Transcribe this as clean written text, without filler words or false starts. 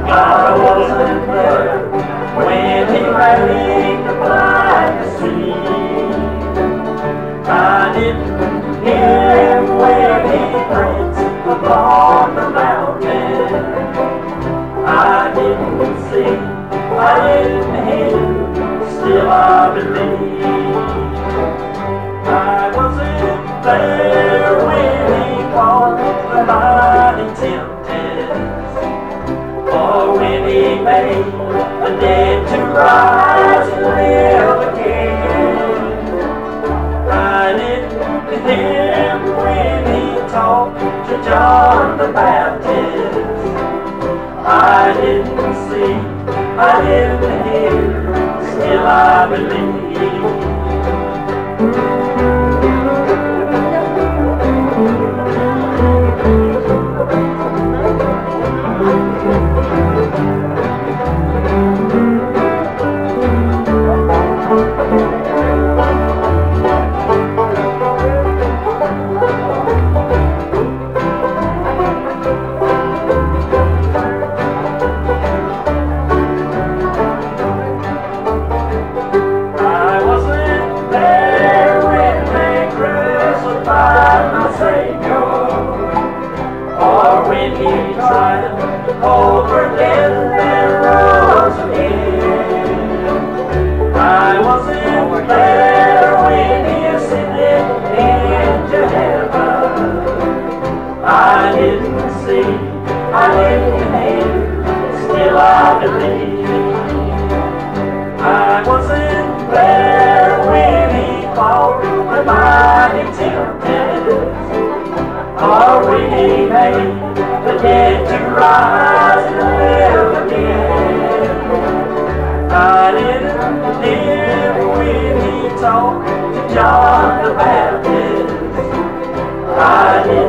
I wasn't there when he made the blind street. I didn't hear him when he pranced upon the mountain. I didn't see, I didn't hear, still I believe. I wasn't there when he called the mighty tempest, or when he made the dead to rise and live again. I didn't hear him when he talked to John the Baptist. I didn't see, I didn't hear, still I believe. Or when he triumphed over death and rose again. I wasn't there when he ascended into heaven. I didn't see, I didn't hear, still I believe. I wasn't there when he fought the mighty tempest, or when he made the dead to rise and live again. I didn't hear when he talked to John the Baptist. I didn't